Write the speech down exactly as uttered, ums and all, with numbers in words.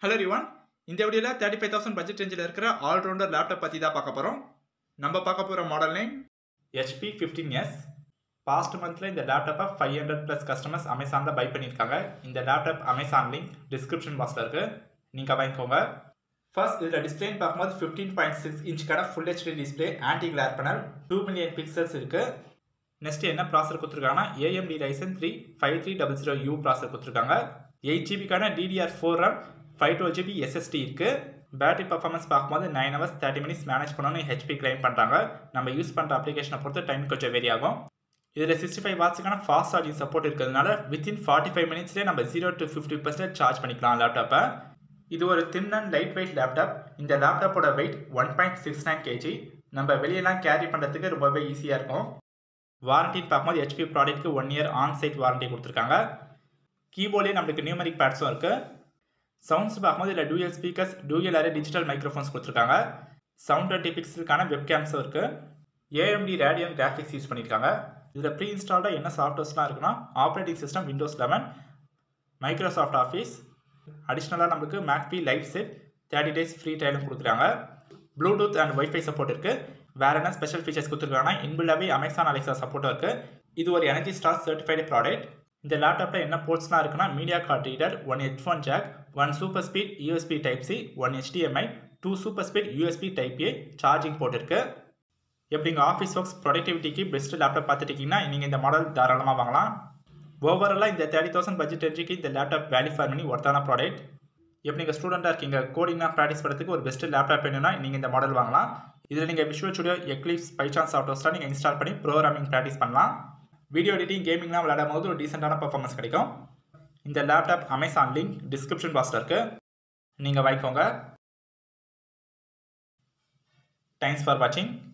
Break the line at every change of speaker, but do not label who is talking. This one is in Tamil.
Hello everyone. இந்த வீடியோல thirty-five thousand பட்ஜெட் ரேஞ்சில இருக்கிற ஆல் ரவுண்டர் லேப்டாப் பத்தி தான் பார்க்க போறோம். நம்ம பார்க்க போற model name H P fifteen S. Past மந்த்ல இந்த லேப்டாப்பை five hundred plus கஸ்டமர்ஸ் அமேசான்ல பை பண்ணிருக்காங்க. இந்த லேப்டாப் அமேசான் லிங்க் டிஸ்கிரிப்ஷன் பாக்ஸ்ல இருக்கு. நீங்க வாங்கிக்கோங்க. ஃபர்ஸ்ட் இதுல டிஸ்ப்ளே பார்க்கும்போது fifteen point six இன்ச்க்கான full H D display, anti glare panel, two million pixels இருக்கு. நெக்ஸ்ட் என்ன ப்ராசஸர் கொடுத்திருக்காங்கன்னா A M D Ryzen three fifty-three hundred U processor கொடுத்திருக்காங்க. eight G B கான D D R four RAM, five twelve G B S S D இருக்கு. பேட்டரி பர்ஃபார்மன்ஸ் பார்க்கும்போது nine hours thirty minutes manage பண்ணனும் H P கிளைம் பண்றாங்க. நம்ம யூஸ் பண்ற அப்ளிகேஷனை பொறுத்து டைம் கொஞ்சம் வேரி ஆகும். இதுல sixty-five வாட்ஸ்க்கான ஃபாஸ்ட் சார்ஜிங் சப்போர்ட் இருக்கிறதுனால within forty-five minutesலயே நம்ம zero to fifty percent charge பண்ணிக்கலாம் லேப்டாப்பை. இது ஒரு thin and light weight laptop. இந்த லேப்டாப்போட weight one point six nine kilograms. நம்ம வெளியெல்லாம் கேரி பண்றதுக்கு ரொம்பவே ஈஸியா இருக்கும். வாரண்டின்னு பார்க்கும்போது H P ப்ராடக்ட்க்கு one year on site warranty கொடுத்துருக்காங்க. கீபோர்ட்லேயே நம்மளுக்கு நியூமரிக் பேட்ஸும் இருக்கு. சவுண்ட்ஸ் பார்க்கும்போது இதில் dual speakers, dual array digital microphones கொடுத்துருக்காங்க. செவன் டுவெண்ட்டி பிக்சலுக்கான வெப்கேம்ஸும் இருக்கு. A M D Radeon graphics use பண்ணியிருக்காங்க. இதில் ப்ரீ இன்ஸ்டால்டாக என்ன சாஃப்ட்வேர்ஸ்லாம் இருக்குன்னா operating system Windows eleven, Microsoft Office, அடிஷ்னலாக நம்மளுக்கு McAfee LiveSafe thirty days free ட்ரையலும் கொடுக்குறாங்க. ப்ளூடூத் அண்ட் வைஃபை சப்போர்ட் இருக்குது. வேறு என்ன ஸ்பெஷல் ஃபீச்சர்ஸ் கொடுத்துருக்காங்கன்னா இன்பில்டாகவே அமேசான் அலெக்ஸா சப்போர்ட்டும் இருக்குது. இது ஒரு எனர்ஜி ஸ்டார் சர்டிஃபைடு ப்ராடக்ட். இந்த லேப்டாப்பில் என்ன போர்ட்ஸ்லாம் இருக்குன்னா media card reader, one headphone jack, one super speed U S B type C, one H D M I, two super speed U S B டைப் A சார்ஜிங் போர்ட் இருக்கு. எப்படிங்க ஆஃபீஸ் ஒர்க்ஸ் ப்ரொடக்டிவிட்டிக்கு பெஸ்ட் லேப்டாப் பார்த்துட்டிங்கன்னா நீங்கள் இந்த மாடல் தாராளமாக வாங்கலாம். ஓவராலாக இந்த தேர்ட்டி தௌசண்ட் பட்ஜெட் ரேஞ்சுக்கு இந்த லேப்டாப் வேல்யூ ஃபார் மணி ஒர்த்தான ப்ராடக்ட். எப்படி நீங்கள் ஸ்டூடெண்ட்டாக இருக்கீங்க, கோடிங்லாம் ப்ராக்டிஸ் பண்ணுறதுக்கு ஒரு பெஸ்ட் லேப்டாப் வேணும்னா நீங்கள் இந்த மாடல் வாங்கலாம். இதில் நீங்கள் விஷுவல் ஸ்டுடியோ, எக்லிப்ஸ், பைசான் சாஃப்ட்வேர்ஸ்லாம் நீங்கள் இன்ஸ்டால் பண்ணி ப்ரோக்ராமிங் ப்ராக்டிஸ் பண்ணலாம். வீடியோ எடிட்டிங், கேமிங்லாம் விளையாடும் போது ஒரு டீசெண்டான பர்ஃபார்மன்ஸ் கிடைக்கும். இந்த லேப்டாப் அமேசான் லிங்க் டிஸ்கிரிப்ஷன் பாக்ஸில் இருக்கு. நீங்கள் வாங்கிக்கோங்க. தேங்க்ஸ் ஃபார் வாட்சிங்.